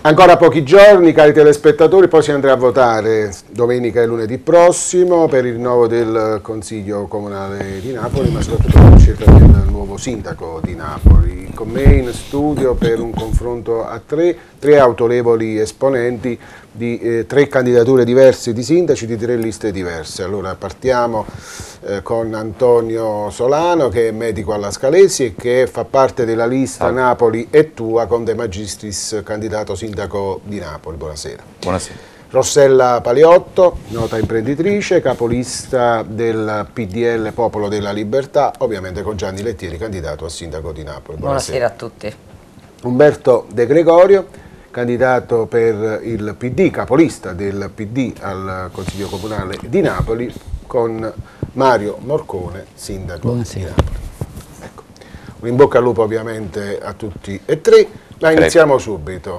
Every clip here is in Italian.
Ancora pochi giorni, cari telespettatori, poi si andrà a votare domenica e lunedì prossimo per il rinnovo del Consiglio Comunale di Napoli, ma soprattutto per la scelta del nuovo sindaco di Napoli. Con me in studio per un confronto a tre autorevoli esponenti di tre candidature diverse di sindaci di tre liste diverse. Allora partiamo con Antonio Solano, che è medico alla Scalesi e che fa parte della lista Napoli è tua con De Magistris, candidato sindaco di Napoli. Buonasera. Buonasera. Rossella Paliotto, nota imprenditrice, capolista del PDL Popolo della Libertà, ovviamente con Gianni Lettieri, candidato a sindaco di Napoli. Buonasera a tutti. Umberto De Gregorio, candidato per il PD, capolista del PD al Consiglio Comunale di Napoli, con Mario Morcone, sindaco di Napoli. Ecco. Un in bocca al lupo ovviamente a tutti e tre, ma iniziamo subito.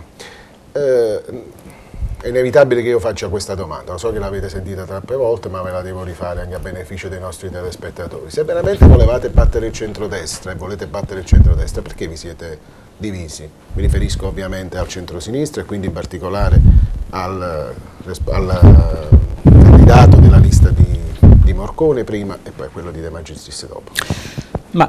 È inevitabile che io faccia questa domanda, lo so che l'avete sentita troppe volte, ma ve la devo rifare anche a beneficio dei nostri telespettatori. Se veramente volevate battere il centrodestra e volete battere il centrodestra, perché vi siete divisi? Mi riferisco ovviamente al centrosinistra e quindi in particolare al candidato della lista di Morcone prima e poi quello di De Magistris dopo. Ma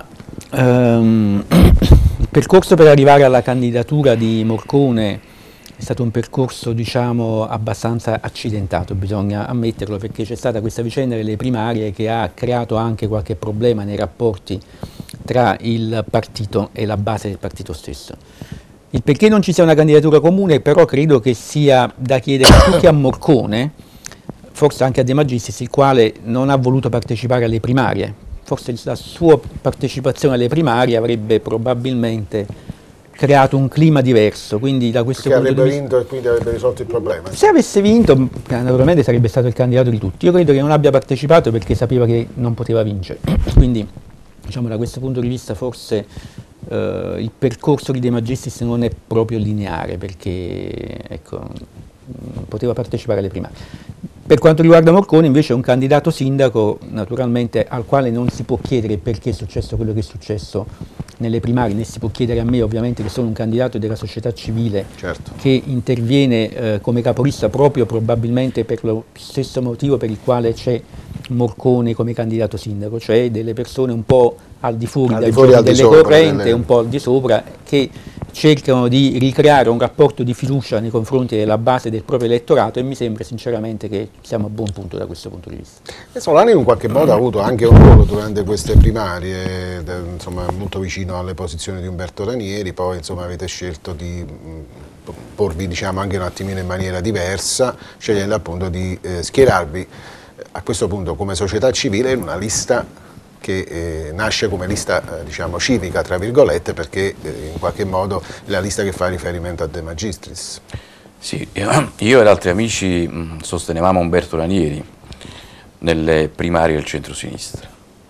il percorso per arrivare alla candidatura di Morcone è stato un percorso, diciamo, abbastanza accidentato, bisogna ammetterlo, perché c'è stata questa vicenda delle primarie che ha creato anche qualche problema nei rapporti tra il partito e la base del partito stesso. Il perché non ci sia una candidatura comune però credo che sia da chiedere più che a Morcone, forse anche a De Magistris, il quale non ha voluto partecipare alle primarie. Forse la sua partecipazione alle primarie avrebbe probabilmente creato un clima diverso, quindi da questo punto di vista... Perché avrebbe vinto e quindi avrebbe risolto il problema. Se avesse vinto, naturalmente sarebbe stato il candidato di tutti. Io credo che non abbia partecipato perché sapeva che non poteva vincere. Quindi, diciamo, da questo punto di vista forse il percorso di De Magistris non è proprio lineare, perché ecco, poteva partecipare alle primarie. Per quanto riguarda Morcone invece è un candidato sindaco naturalmente al quale non si può chiedere perché è successo quello che è successo nelle primarie, né si può chiedere a me ovviamente che sono un candidato della società civile che interviene come capolista proprio probabilmente per lo stesso motivo per il quale c'è Morcone come candidato sindaco, cioè delle persone un po' al di fuori delle correnti, un po' al di sopra, che cercano di ricreare un rapporto di fiducia nei confronti della base del proprio elettorato e mi sembra sinceramente che siamo a buon punto da questo punto di vista. Solano in qualche modo ha avuto anche un ruolo durante queste primarie, insomma molto vicino alle posizioni di Umberto Ranieri, poi insomma avete scelto di porvi diciamo anche un attimino in maniera diversa, scegliendo appunto di schierarvi a questo punto come società civile in una lista che nasce come lista diciamo civica tra virgolette perché in qualche modo è la lista che fa riferimento a De Magistris. Sì, io ed altri amici sostenevamo Umberto Ranieri nelle primarie del centro-sinistra,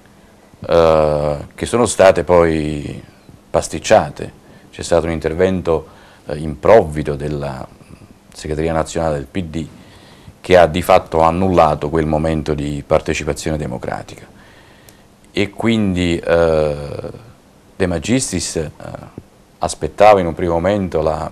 che sono state poi pasticciate. C'è stato un intervento improvvido della segreteria nazionale del PD che ha di fatto annullato quel momento di partecipazione democratica. E quindi De Magistris aspettava in un primo momento la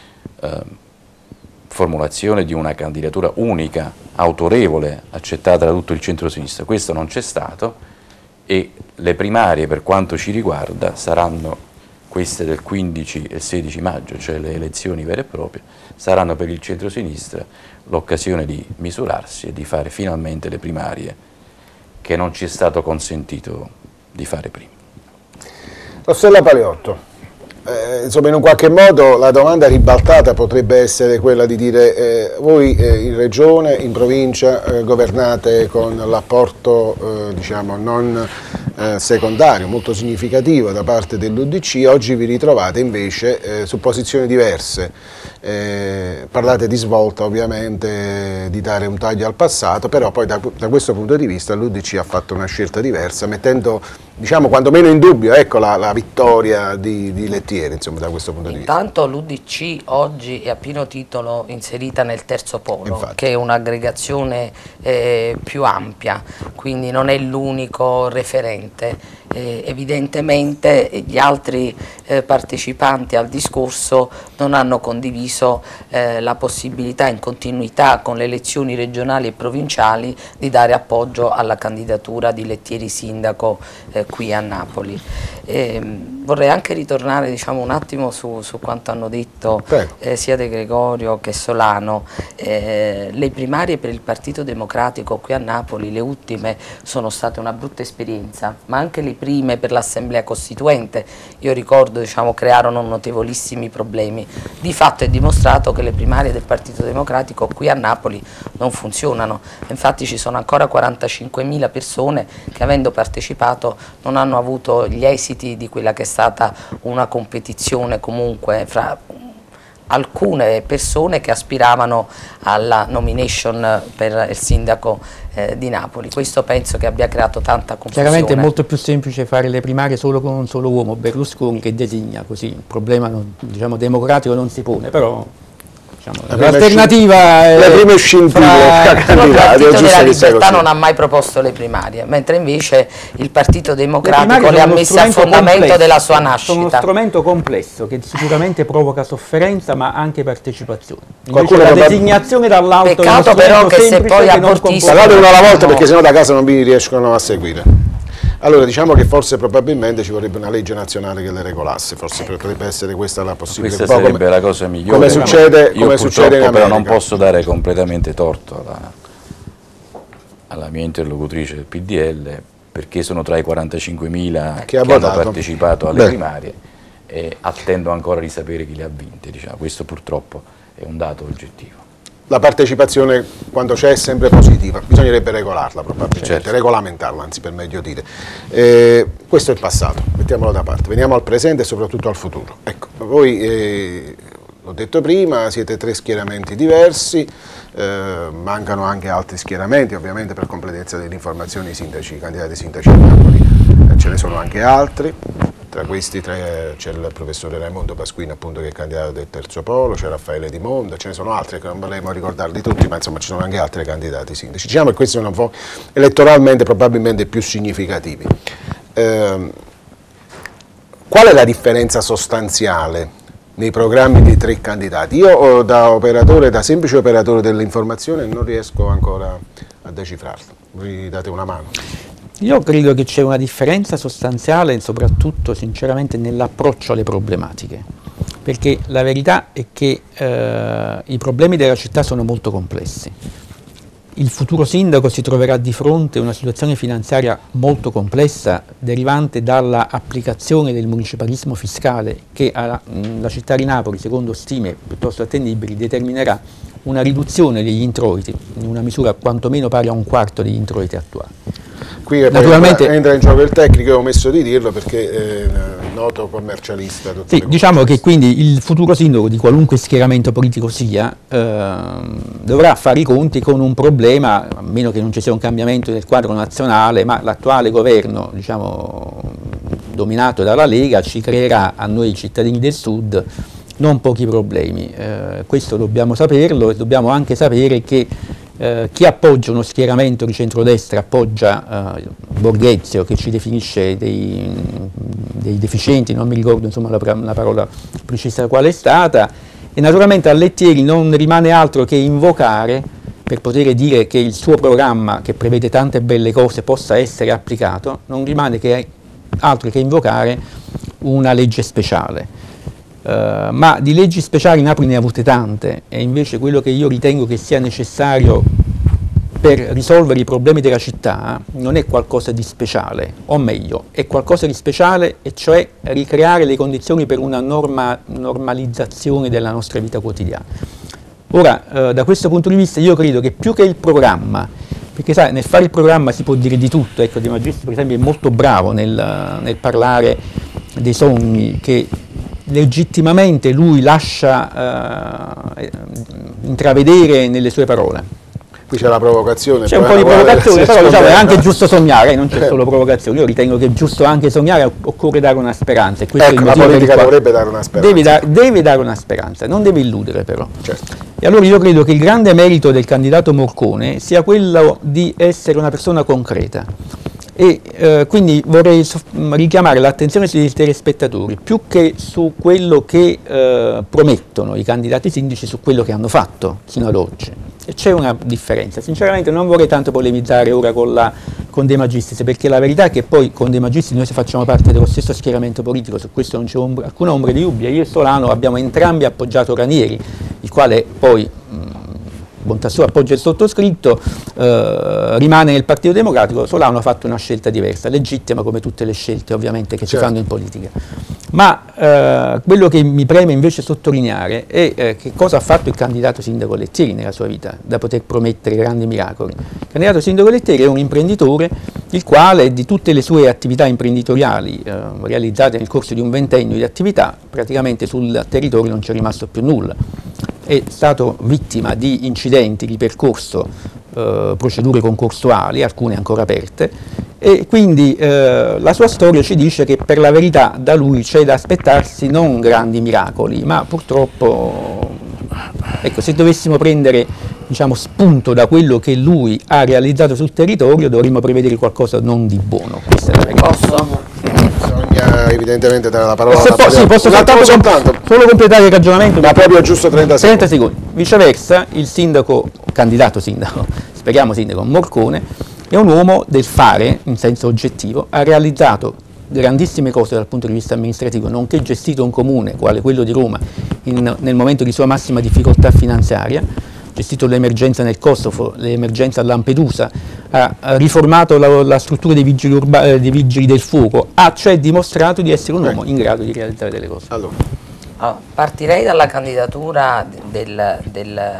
formulazione di una candidatura unica, autorevole, accettata da tutto il centro-sinistra. Questo non c'è stato e le primarie per quanto ci riguarda saranno queste del 15 e 16 maggio, cioè le elezioni vere e proprie, saranno per il centro-sinistra l'occasione di misurarsi e di fare finalmente le primarie che non ci è stato consentito di fare prima. Rossella Paliotto, insomma in un qualche modo la domanda ribaltata potrebbe essere quella di dire voi in regione, in provincia governate con l'apporto diciamo non secondario, molto significativo da parte dell'UDC, oggi vi ritrovate invece su posizioni diverse. Parlate di svolta ovviamente, di dare un taglio al passato, però poi da questo punto di vista l'UDC ha fatto una scelta diversa, mettendo diciamo quantomeno in dubbio ecco, la vittoria di Lettieri insomma, da questo punto di vista. Intanto l'UDC oggi è a pieno titolo inserita nel terzo polo, infatti, che è un'aggregazione più ampia, quindi non è l'unico referente. Evidentemente gli altri partecipanti al discorso non hanno condiviso condiviso la possibilità, in continuità con le elezioni regionali e provinciali, di dare appoggio alla candidatura di Lettieri sindaco qui a Napoli. Vorrei anche ritornare, diciamo, un attimo su quanto hanno detto sia De Gregorio che Solano. Le primarie per il Partito Democratico qui a Napoli, le ultime, sono state una brutta esperienza, ma anche le prime per l'Assemblea Costituente, io ricordo, diciamo, crearono notevolissimi problemi. Di fatto è dimostrato che le primarie del Partito Democratico qui a Napoli non funzionano, infatti ci sono ancora 45.000 persone che, avendo partecipato, non hanno avuto gli esiti di quella che è stata una competizione comunque fra alcune persone che aspiravano alla nomination per il sindaco di Napoli. Questo penso che abbia creato tanta confusione. Chiaramente è molto più semplice fare le primarie solo con un solo uomo, Berlusconi, che designa, così il problema diciamo, democratico non si pone, però l'alternativa è le prime scintille il Partito della Libertà non ha mai proposto le primarie, mentre invece il Partito Democratico le ha messe a fondamento della sua nascita. Sono uno strumento complesso che sicuramente provoca sofferenza ma anche partecipazione. Invece la designazione dall'alto. Peccato però che se poi abortiscono. Parlate una alla volta perché sennò da casa non vi riescono a seguire. Allora, diciamo che forse probabilmente ci vorrebbe una legge nazionale che le regolasse, forse potrebbe essere questa la possibilità. Questa sarebbe la cosa migliore. Come succede, io succede in America. Però non posso dare completamente torto alla mia interlocutrice del PDL, perché sono tra i 45.000 che hanno partecipato alle primarie e attendo ancora di sapere chi le ha vinte. Diciamo. Questo purtroppo è un dato oggettivo. La partecipazione, quando c'è, è sempre positiva, bisognerebbe regolarla probabilmente, regolamentarla, anzi, per meglio dire. Questo è il passato, mettiamolo da parte, veniamo al presente e soprattutto al futuro. Ecco, voi, l'ho detto prima, siete 3 schieramenti diversi, mancano anche altri schieramenti, ovviamente per completezza delle informazioni, i candidati sindaci di Napoli, ce ne sono anche altri. Tra questi 3 c'è il professore Raimondo Pasquini, appunto, che è candidato del Terzo Polo, c'è Raffaele Di Mondo, ce ne sono altri che non vorremmo ricordarli tutti, ma insomma ci sono anche altri candidati sindaci. Diciamo che questi sono un po' elettoralmente probabilmente più significativi. Qual è la differenza sostanziale nei programmi dei 3 candidati? Io da semplice operatore dell'informazione non riesco ancora a decifrarlo. Vi date una mano? Io credo che c'è una differenza sostanziale, soprattutto sinceramente nell'approccio alle problematiche, perché la verità è che i problemi della città sono molto complessi. Il futuro sindaco si troverà di fronte a una situazione finanziaria molto complessa derivante dalla applicazione del municipalismo fiscale che alla città di Napoli, secondo stime piuttosto attendibili, determinerà una riduzione degli introiti in una misura quantomeno pari a 1/4 degli introiti attuali. Qui naturalmente entra in gioco il tecnico, ho omesso di dirlo perché è noto commercialista. Sì, diciamo che quindi il futuro sindaco di qualunque schieramento politico sia dovrà fare i conti con un problema, a meno che non ci sia un cambiamento del quadro nazionale, ma l'attuale governo, diciamo, dominato dalla Lega, ci creerà a noi cittadini del Sud non pochi problemi. Questo dobbiamo saperlo e dobbiamo anche sapere che chi appoggia uno schieramento di centrodestra appoggia Borghezio, che ci definisce dei deficienti, non mi ricordo insomma la parola precisa qual è stata, e naturalmente a Lettieri non rimane altro che invocare, per poter dire che il suo programma, che prevede tante belle cose, possa essere applicato, non rimane altro che invocare una legge speciale. Ma di leggi speciali Napoli ne ha avute tante, e invece quello che io ritengo che sia necessario per risolvere i problemi della città non è qualcosa di speciale, o meglio, è qualcosa di speciale, e cioè ricreare le condizioni per una normalizzazione della nostra vita quotidiana. Ora, da questo punto di vista io credo che più che il programma, perché sai, nel fare il programma si può dire di tutto, ecco, De Magistris per esempio è molto bravo nel parlare dei sogni che legittimamente lui lascia intravedere nelle sue parole. Qui c'è la provocazione. C'è un po' di provocazione, però diciamo, è anche giusto sognare, non c'è solo provocazione. Io ritengo che è giusto anche sognare, occorre dare una speranza. E questo ecco, è il la motivo politica dovrebbe dare una speranza. Deve dare una speranza, non deve illudere però. Certo. E allora io credo che il grande merito del candidato Morcone sia quello di essere una persona concreta E quindi vorrei richiamare l'attenzione dei telespettatori più che su quello che promettono i candidati sindaci, su quello che hanno fatto fino ad oggi. E c'è una differenza. Sinceramente non vorrei tanto polemizzare ora con De Magistris, perché la verità è che poi con De Magistris noi facciamo parte dello stesso schieramento politico, su questo non c'è alcuna ombra di dubbio. Io e Solano abbiamo entrambi appoggiato Ranieri, il quale poi bontà sua appoggia il sottoscritto, rimane nel Partito Democratico. Solano ha fatto una scelta diversa, legittima come tutte le scelte ovviamente che si fanno in politica. Ma quello che mi preme invece sottolineare è che cosa ha fatto il candidato sindaco Lettieri nella sua vita, da poter promettere grandi miracoli. Il candidato sindaco Lettieri è un imprenditore il quale di tutte le sue attività imprenditoriali realizzate nel corso di un ventennio di attività, praticamente sul territorio non c'è rimasto più nulla. È stato vittima di incidenti di percorso, procedure concorsuali, alcune ancora aperte, e quindi la sua storia ci dice che per la verità da lui c'è da aspettarsi non grandi miracoli, ma purtroppo, ecco, se dovessimo prendere, diciamo, spunto da quello che lui ha realizzato sul territorio, dovremmo prevedere qualcosa non di buono. Questa è la verità. Bisogna evidentemente dare la parola sì, posso solo completare il ragionamento, ma proprio giusto 30 secondi. Viceversa, il sindaco, candidato sindaco, speriamo sindaco, Morcone, è un uomo del fare in senso oggettivo, ha realizzato grandissime cose dal punto di vista amministrativo, nonché gestito un comune quale quello di Roma nel momento di sua massima difficoltà finanziaria, gestito l'emergenza nel Kosovo, l'emergenza a Lampedusa, ha riformato la struttura dei vigili del fuoco, ha cioè dimostrato di essere un uomo in grado di realizzare delle cose. Allora, partirei dalla candidatura del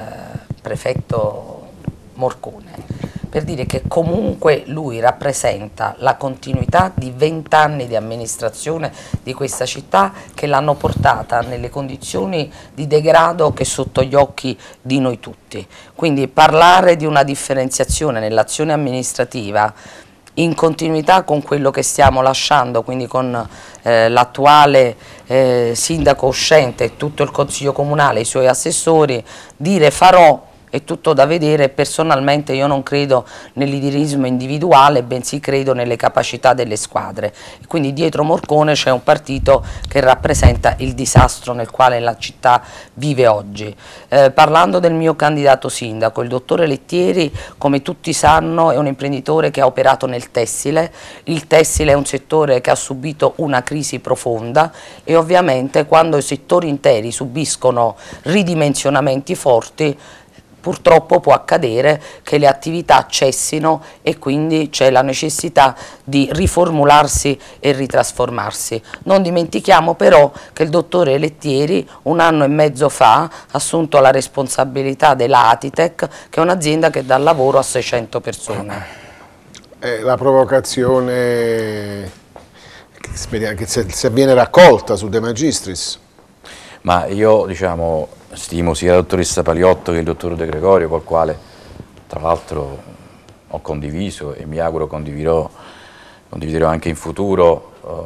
prefetto Morcone, per dire che comunque lui rappresenta la continuità di 20 anni di amministrazione di questa città che l'hanno portata nelle condizioni di degrado che è sotto gli occhi di noi tutti. Quindi parlare di una differenziazione nell'azione amministrativa in continuità con quello che stiamo lasciando, quindi con l'attuale sindaco uscente e tutto il consiglio comunale, i suoi assessori, dire farò, è tutto da vedere. Personalmente io non credo nell'liderismo individuale, bensì credo nelle capacità delle squadre. Quindi dietro Morcone c'è un partito che rappresenta il disastro nel quale la città vive oggi. Parlando del mio candidato sindaco, il dottore Lettieri, come tutti sanno, è un imprenditore che ha operato nel tessile. Il tessile è un settore che ha subito una crisi profonda e ovviamente quando i settori interi subiscono ridimensionamenti forti, purtroppo può accadere che le attività cessino e quindi c'è la necessità di riformularsi e ritrasformarsi. Non dimentichiamo però che il dottore Lettieri 1 anno e mezzo fa ha assunto la responsabilità della Atitec, che è un'azienda che dà lavoro a 600 persone. La provocazione che se viene raccolta su De Magistris? Ma io, diciamo, stimo sia la dottoressa Paliotto che il dottor De Gregorio, col quale tra l'altro ho condiviso e mi auguro condividerò anche in futuro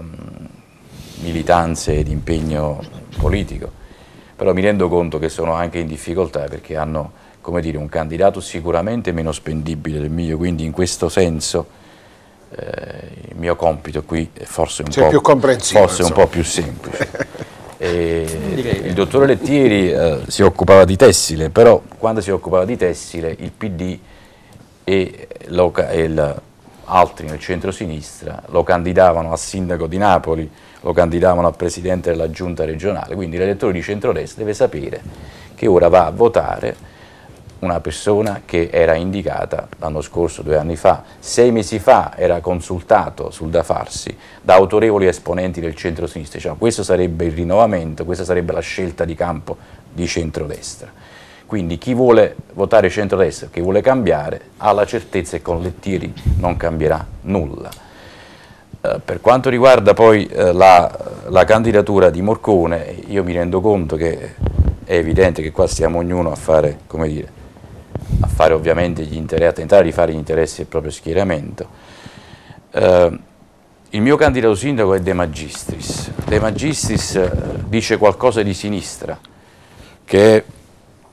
militanze ed impegno politico, però mi rendo conto che sono anche in difficoltà perché hanno, come dire, un candidato sicuramente meno spendibile del mio, quindi in questo senso il mio compito qui è forse un po' più semplice. Il dottore Lettieri si occupava di tessile, però quando si occupava di tessile il PD e altri nel centro-sinistra lo candidavano a sindaco di Napoli, lo candidavano a presidente della giunta regionale, quindi l'elettore di centrodestra deve sapere che ora va a votare una persona che era indicata l'anno scorso, 2 anni fa, 6 mesi fa era consultato sul da farsi da autorevoli esponenti del centro-sinistra, cioè, questo sarebbe il rinnovamento, questa sarebbe la scelta di campo di centrodestra. Quindi chi vuole votare centrodestra, chi vuole cambiare, ha la certezza che con Lettieri non cambierà nulla. Per quanto riguarda poi la candidatura di Morcone, io mi rendo conto che è evidente che qua stiamo ognuno a fare, come dire, ovviamente gli interessi, a tentare di fare gli interessi del proprio schieramento. Il mio candidato sindaco è De Magistris. De Magistris dice qualcosa di sinistra, che è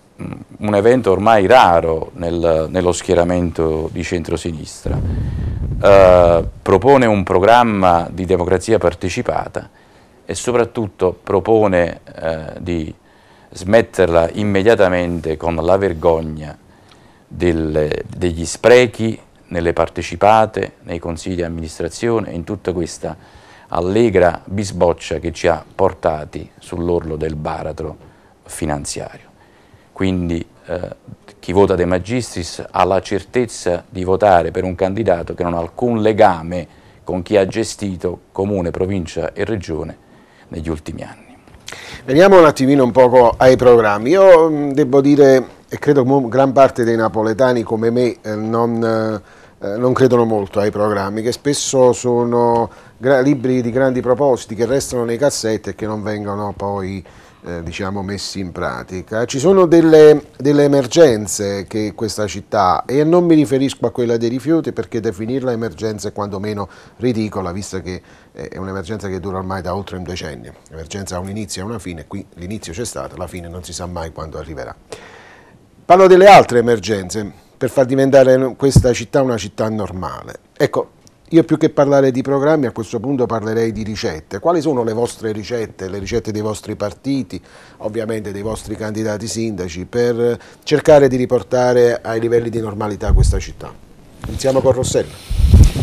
un evento ormai raro nello schieramento di centrosinistra. propone un programma di democrazia partecipata e soprattutto propone di smetterla immediatamente con la vergogna degli sprechi nelle partecipate, nei consigli di amministrazione, in tutta questa allegra bisboccia che ci ha portati sull'orlo del baratro finanziario. Quindi chi vota De Magistris ha la certezza di votare per un candidato che non ha alcun legame con chi ha gestito comune, provincia e regione negli ultimi anni. Veniamo un attimino un poco ai programmi. Io devo dire, e credo che gran parte dei napoletani come me non credono molto ai programmi, che spesso sono libri di grandi propositi che restano nei cassetti e che non vengono poi diciamo messi in pratica. Ci sono delle emergenze che questa città, e non mi riferisco a quella dei rifiuti perché definirla emergenza è quantomeno ridicola, visto che è un'emergenza che dura ormai da oltre un decennio. L'emergenza ha un inizio e una fine, qui l'inizio c'è stato, la fine non si sa mai quando arriverà. Parlo delle altre emergenze per far diventare questa città una città normale. Ecco, io più che parlare di programmi a questo punto parlerei di ricette. Quali sono le vostre ricette, le ricette dei vostri partiti, ovviamente dei vostri candidati sindaci, per cercare di riportare ai livelli di normalità questa città? Iniziamo con Rossella.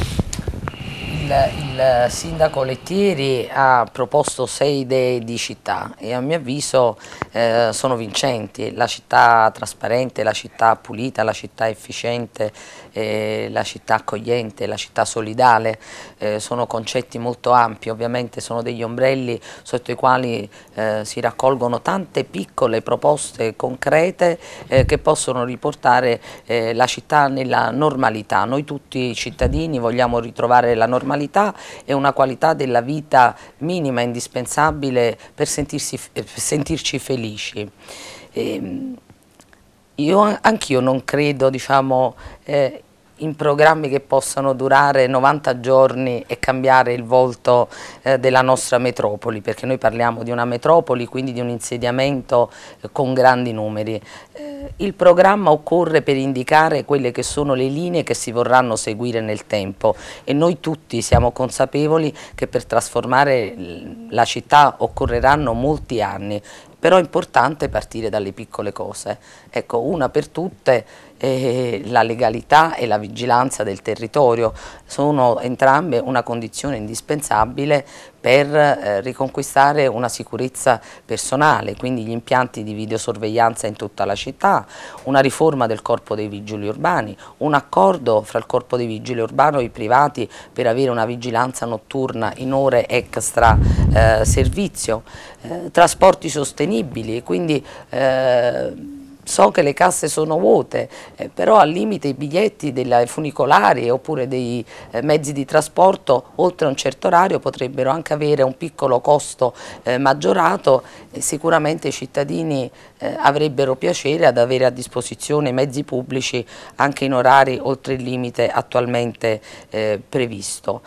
Il sindaco Lettieri ha proposto 6 idee di città e a mio avviso sono vincenti: la città trasparente, la città pulita, la città efficiente, la città accogliente, la città solidale. Sono concetti molto ampi, ovviamente sono degli ombrelli sotto i quali si raccolgono tante piccole proposte concrete che possono riportare la città nella normalità. Noi tutti cittadini vogliamo ritrovare la normalità e una qualità della vita minima indispensabile per sentirci felici. Anch'io non credo, diciamo, in programmi che possano durare 90 giorni e cambiare il volto della nostra metropoli, perché noi parliamo di una metropoli, quindi di un insediamento con grandi numeri. Il programma occorre per indicare quelle che sono le linee che si vorranno seguire nel tempo e noi tutti siamo consapevoli che per trasformare la città occorreranno molti anni, però è importante partire dalle piccole cose. Ecco, una per tutte la legalità e la vigilanza del territorio sono entrambe una condizione indispensabile per riconquistare una sicurezza personale, quindi gli impianti di videosorveglianza in tutta la città, una riforma del corpo dei vigili urbani, un accordo fra il corpo dei vigili urbani e i privati per avere una vigilanza notturna in ore extra servizio, trasporti sostenibili, quindi so che le casse sono vuote, però al limite i biglietti delle funicolari oppure dei mezzi di trasporto oltre un certo orario potrebbero anche avere un piccolo costo maggiorato e sicuramente i cittadini avrebbero piacere ad avere a disposizione mezzi pubblici anche in orari oltre il limite attualmente previsto.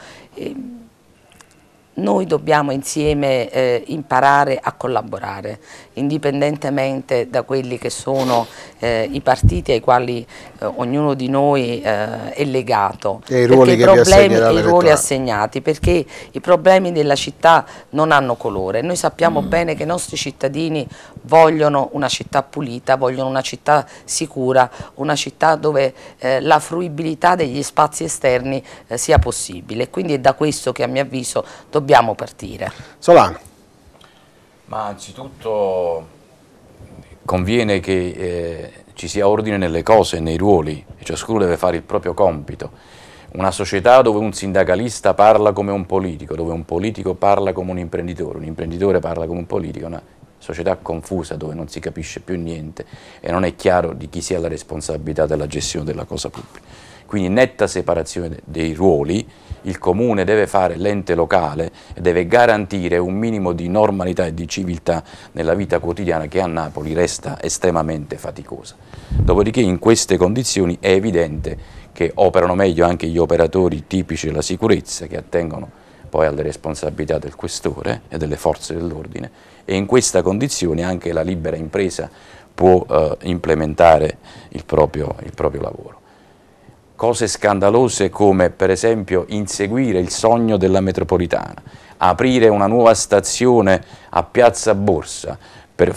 Noi dobbiamo insieme imparare a collaborare, indipendentemente da quelli che sono i partiti ai quali ognuno di noi è legato, e i ruoli assegnati, perché i problemi della città non hanno colore. Noi sappiamo bene che i nostri cittadini vogliono una città pulita, vogliono una città sicura, una città dove la fruibilità degli spazi esterni sia possibile, quindi è da questo che a mio avviso dobbiamo partire. Solano. Ma anzitutto conviene che ci sia ordine nelle cose e nei ruoli, e ciascuno deve fare il proprio compito. Una società dove un sindacalista parla come un politico, dove un politico parla come un imprenditore parla come un politico, una società confusa dove non si capisce più niente e non è chiaro di chi sia la responsabilità della gestione della cosa pubblica. Quindi netta separazione dei ruoli, il comune deve fare l'ente locale e deve garantire un minimo di normalità e di civiltà nella vita quotidiana che a Napoli resta estremamente faticosa. Dopodiché in queste condizioni è evidente che operano meglio anche gli operatori tipici della sicurezza che attengono poi alle responsabilità del questore e delle forze dell'ordine e in questa condizione anche la libera impresa può implementare il proprio lavoro. cose scandalose come per esempio inseguire il sogno della metropolitana, aprire una nuova stazione a Piazza Borsa per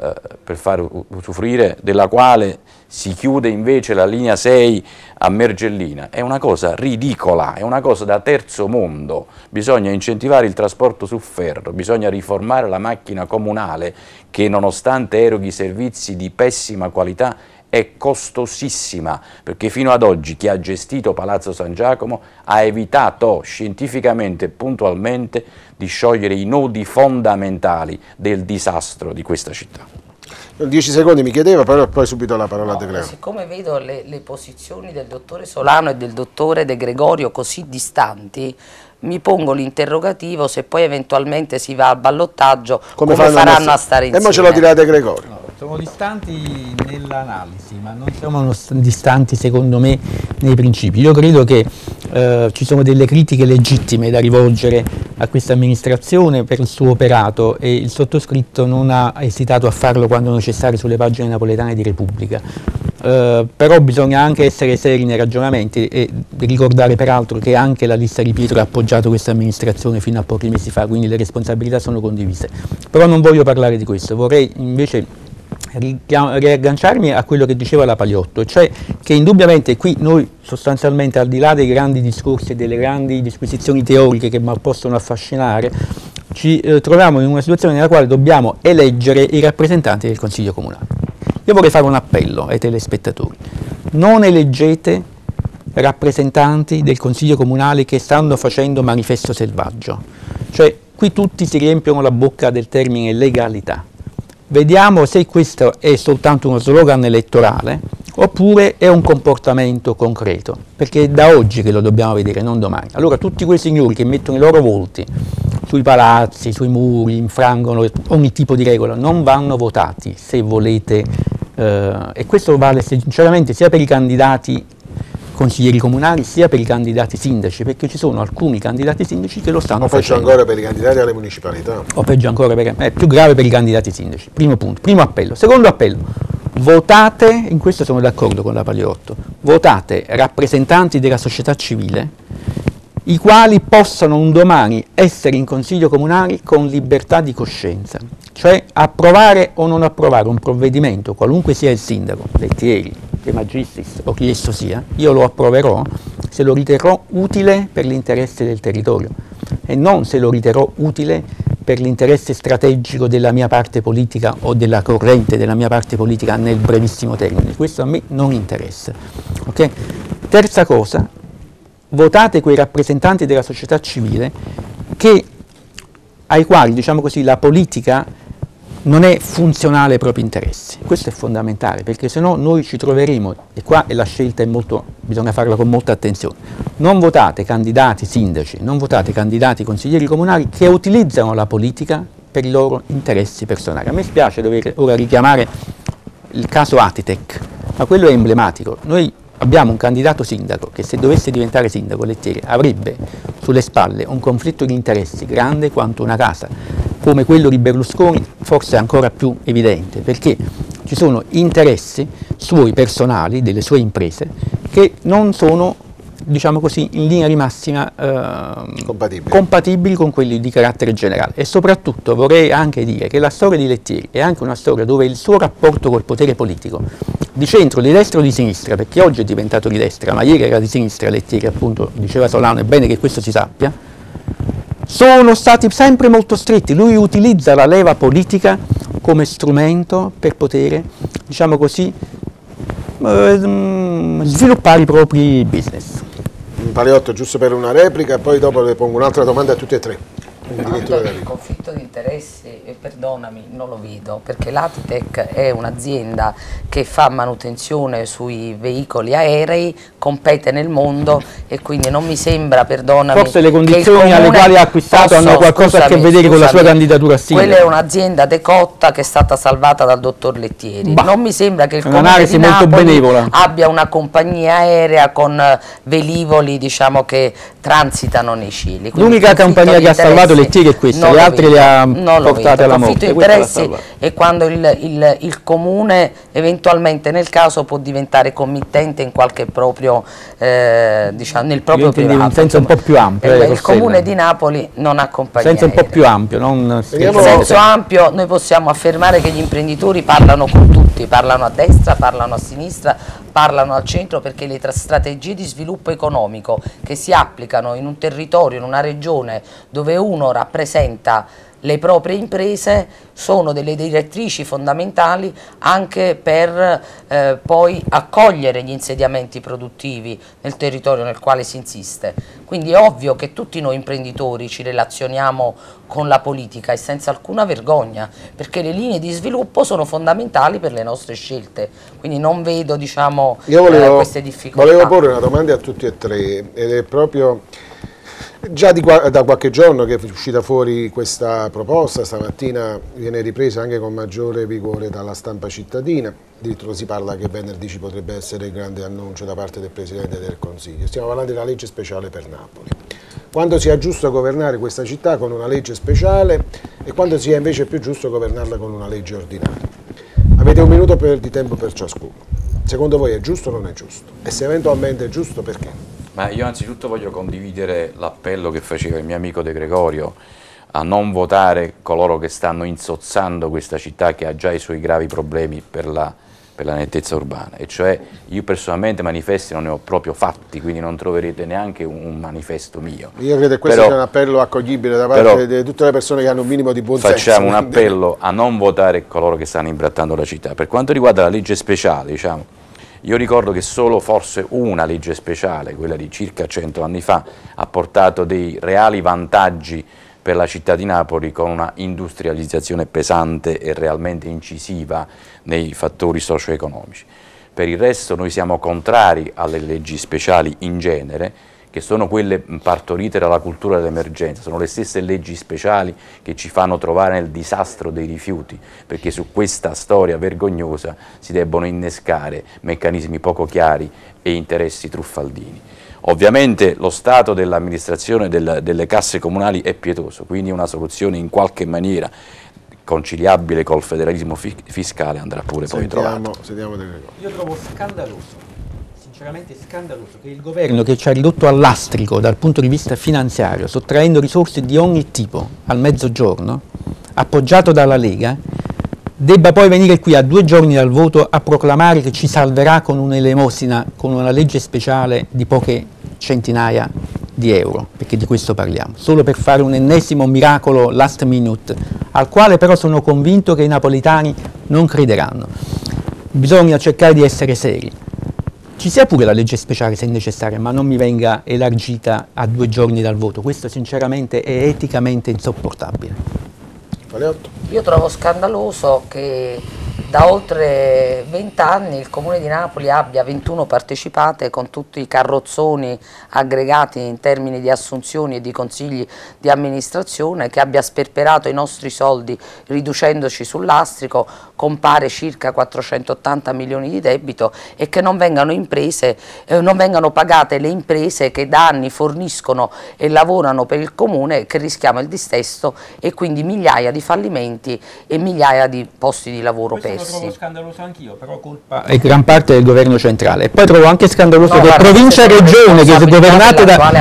far usufruire della quale si chiude invece la linea 6 a Mergellina. È una cosa ridicola, è una cosa da terzo mondo. Bisogna incentivare il trasporto su ferro, bisogna riformare la macchina comunale che nonostante eroghi servizi di pessima qualità è costosissima, perché fino ad oggi chi ha gestito Palazzo San Giacomo ha evitato scientificamente e puntualmente di sciogliere i nodi fondamentali del disastro di questa città. 10 secondi mi chiedeva, però poi subito la parola a De Gregorio. Siccome vedo le posizioni del dottore Solano e del dottore De Gregorio così distanti, mi pongo l'interrogativo se poi eventualmente si va al ballottaggio, come faranno a stare insieme. E mo ce lo dirà De Gregorio. No, sono distanti nell'analisi, ma non sono distanti secondo me nei principi. Io credo che ci sono delle critiche legittime da rivolgere a questa amministrazione per il suo operato e il sottoscritto non ha esitato a farlo quando necessario sulle pagine napoletane di Repubblica. Però bisogna anche essere seri nei ragionamenti e ricordare peraltro che anche la lista di Pietro ha appoggiato questa amministrazione fino a pochi mesi fa, quindi le responsabilità sono condivise. Però non voglio parlare di questo, vorrei invece riagganciarmi a quello che diceva la Paliotto, cioè che indubbiamente qui noi sostanzialmente, al di là dei grandi discorsi e delle grandi disquisizioni teoriche che possono affascinare, ci troviamo in una situazione nella quale dobbiamo eleggere i rappresentanti del Consiglio Comunale. Io vorrei fare un appello ai telespettatori: non eleggete rappresentanti del Consiglio Comunale che stanno facendo manifesto selvaggio, cioè qui tutti si riempiono la bocca del termine legalità. Vediamo se questo è soltanto uno slogan elettorale oppure è un comportamento concreto, perché è da oggi che lo dobbiamo vedere, non domani. Allora tutti quei signori che mettono i loro volti sui palazzi, sui muri, infrangono ogni tipo di regola, non vanno votati se volete, e questo vale sinceramente sia per i candidati consiglieri comunali sia per i candidati sindaci, perché ci sono alcuni candidati sindaci che lo stanno facendo. O peggio ancora per i candidati alle municipalità. O peggio ancora, è più grave per i candidati sindaci. Primo punto, primo appello. Secondo appello: votate, in questo sono d'accordo con la Paliotto, votate rappresentanti della società civile i quali possano un domani essere in consiglio comunale con libertà di coscienza, cioè approvare o non approvare un provvedimento, qualunque sia il sindaco, Lettieri, De Magistris o chi esso sia, io lo approverò se lo riterrò utile per l'interesse del territorio e non se lo riterrò utile per l'interesse strategico della mia parte politica o della corrente della mia parte politica nel brevissimo termine. Questo a me non interessa. Okay? Terza cosa: votate quei rappresentanti della società civile ai quali, diciamo così, la politica non è funzionale ai propri interessi. Questo è fondamentale, perché se no noi ci troveremo, e qua la scelta è bisogna farla con molta attenzione. Non votate candidati sindaci, non votate candidati consiglieri comunali che utilizzano la politica per i loro interessi personali. A me spiace dover ora richiamare il caso Atitec, ma quello è emblematico. Noi abbiamo un candidato sindaco che, se dovesse diventare sindaco, Lettieri, avrebbe sulle spalle un conflitto di interessi grande quanto una casa, come quello di Berlusconi, forse ancora più evidente, perché ci sono interessi suoi personali, delle sue imprese, che non sono, diciamo così, in linea di massima compatibili con quelli di carattere generale. E soprattutto vorrei anche dire che la storia di Lettieri è anche una storia dove il suo rapporto col potere politico, di centro, di destra o di sinistra, perché oggi è diventato di destra, ma ieri era di sinistra Lettieri, appunto, diceva Solano, è bene che questo si sappia, sono stati sempre molto stretti. Lui utilizza la leva politica come strumento per poter, diciamo così, sviluppare i propri business. Paliotto, giusto per una replica, poi dopo le pongo un'altra domanda a tutti e tre. Il conflitto di interessi, perdonami, non lo vedo, perché l'Atitec è un'azienda che fa manutenzione sui veicoli aerei, compete nel mondo e quindi non mi sembra, perdonami, forse le condizioni alle quali ha acquistato hanno qualcosa a che vedere con la sua candidatura a sindaco. Quella è un'azienda decotta che è stata salvata dal dottor Lettieri. Non mi sembra che il Comune di Napoli abbia una compagnia aerea con velivoli, diciamo, che transitano nei cieli. L'unica compagnia che ha salvato Lettieri è questa, le altre le ha portate alla morte. Il conflitto di interessi è quando il comune eventualmente nel caso può diventare committente in qualche proprio, diciamo, nel proprio privato. In senso un po' più ampio. Il comune di Napoli non ha compagnia in senso un po' più ampio. In senso ampio noi possiamo affermare che gli imprenditori parlano con tutti, parlano a destra, parlano a sinistra, parlano al centro, perché le strategie di sviluppo economico che si applicano in un territorio, in una regione dove uno rappresenta le proprie imprese sono delle direttrici fondamentali anche per poi accogliere gli insediamenti produttivi nel territorio nel quale si insiste. Quindi è ovvio che tutti noi imprenditori ci relazioniamo con la politica e senza alcuna vergogna, perché le linee di sviluppo sono fondamentali per le nostre scelte, quindi non vedo, diciamo, queste difficoltà. Volevo porre una domanda a tutti e tre, ed è proprio già da qualche giorno che è uscita fuori questa proposta, stamattina viene ripresa anche con maggiore vigore dalla stampa cittadina, addirittura si parla che venerdì ci potrebbe essere il grande annuncio da parte del Presidente del Consiglio. Stiamo parlando della legge speciale per Napoli. Quando sia giusto governare questa città con una legge speciale e quando sia invece più giusto governarla con una legge ordinaria. Avete un minuto di tempo per ciascuno. Secondo voi è giusto o non è giusto? E se eventualmente è giusto, perché? Ma io anzitutto voglio condividere l'appello che faceva il mio amico De Gregorio a non votare coloro che stanno insozzando questa città che ha già i suoi gravi problemi per la nettezza urbana, e cioè io personalmente manifesti non ne ho proprio fatti, quindi non troverete neanche un manifesto mio. Io credo che questo sia un appello accoglibile da parte di tutte le persone che hanno un minimo di buonsenso. Facciamo un appello a non votare coloro che stanno imbrattando la città. Per quanto riguarda la legge speciale, diciamo, io ricordo che solo forse una legge speciale, quella di circa 100 anni fa, ha portato dei reali vantaggi per la città di Napoli, con una industrializzazione pesante e realmente incisiva nei fattori socio-economici. Per il resto noi siamo contrari alle leggi speciali in genere, che sono quelle partorite dalla cultura dell'emergenza, sono le stesse leggi speciali che ci fanno trovare nel disastro dei rifiuti, perché su questa storia vergognosa si debbono innescare meccanismi poco chiari e interessi truffaldini. Ovviamente lo stato dell'amministrazione delle casse comunali è pietoso, quindi una soluzione in qualche maniera conciliabile col federalismo fiscale andrà pure poi trovata. Sentiamo delle cose. Io trovo scandaloso, sinceramente scandaloso, che il governo, che ci ha ridotto al lastrico dal punto di vista finanziario, sottraendo risorse di ogni tipo al Mezzogiorno, appoggiato dalla Lega, debba poi venire qui a 2 giorni dal voto a proclamare che ci salverà con un'elemosina, con una legge speciale di poche centinaia di euro, perché di questo parliamo, solo per fare un ennesimo miracolo last minute, al quale però sono convinto che i napoletani non crederanno. Bisogna cercare di essere seri. Ci sia pure la legge speciale se necessaria, ma non mi venga elargita a 2 giorni dal voto. Questo sinceramente è eticamente insopportabile. Io trovo scandaloso che da oltre 20 anni il Comune di Napoli abbia 21 partecipate con tutti i carrozzoni aggregati in termini di assunzioni e di consigli di amministrazione, che abbia sperperato i nostri soldi riducendoci sul lastrico, compare circa 480 milioni di debito, e che non vengano pagate le imprese che da anni forniscono e lavorano per il Comune, che rischiamo il dissesto e quindi migliaia di fallimenti e migliaia di posti di lavoro persi. Lo trovo scandaloso anch'io, però colpa è gran parte del governo centrale. E poi trovo anche scandaloso che provincia e regione, che sono governate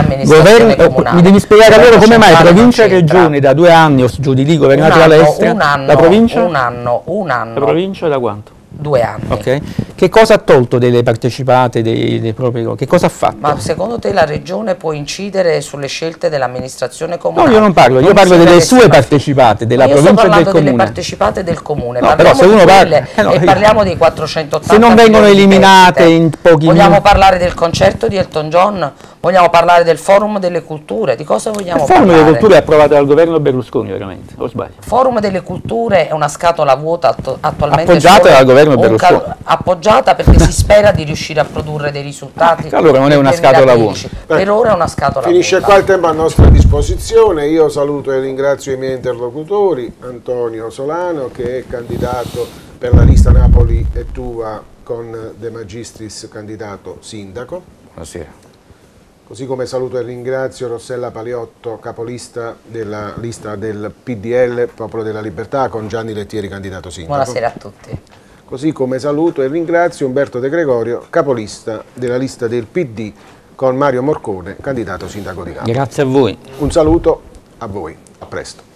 da mi devi spiegare allora come mai provincia e regione da 2 anni o giù di lì governate dall'estero, la provincia? Un anno. La provincia da quanto? 2 anni. Okay. Che cosa ha tolto delle partecipate, dei propri, che cosa ha fatto? Ma secondo te la regione può incidere sulle scelte dell'amministrazione comunale? No, io non parlo, io parlo delle sue partecipate, della provincia e del comune. Io sto parlando delle partecipate del comune, no, però se uno parla, parliamo dei 480 se non vengono eliminate in pochi minuti. Vogliamo parlare del concerto di Elton John? Vogliamo parlare del Forum delle Culture? Di cosa vogliamo parlare? Il Forum delle Culture è approvato dal governo Berlusconi, veramente, o sbaglio? Forum delle Culture è una scatola vuota attualmente appoggiata dal governo Berlusconi. Appoggiata perché si spera di riuscire a produrre dei risultati. Allora non è una scatola vuota. Per ora è una scatola Finisce qua il tempo a nostra disposizione. Io saluto e ringrazio i miei interlocutori, Antonio Solano, che è candidato per la lista Napoli e Tuva con De Magistris candidato sindaco. Buonasera. Così come saluto e ringrazio Rossella Paliotto, capolista della lista del PDL, Popolo della Libertà, con Gianni Lettieri, candidato sindaco. Buonasera a tutti. Così come saluto e ringrazio Umberto De Gregorio, capolista della lista del PD, con Mario Morcone, candidato sindaco di Napoli. Grazie a voi. Un saluto a voi, a presto.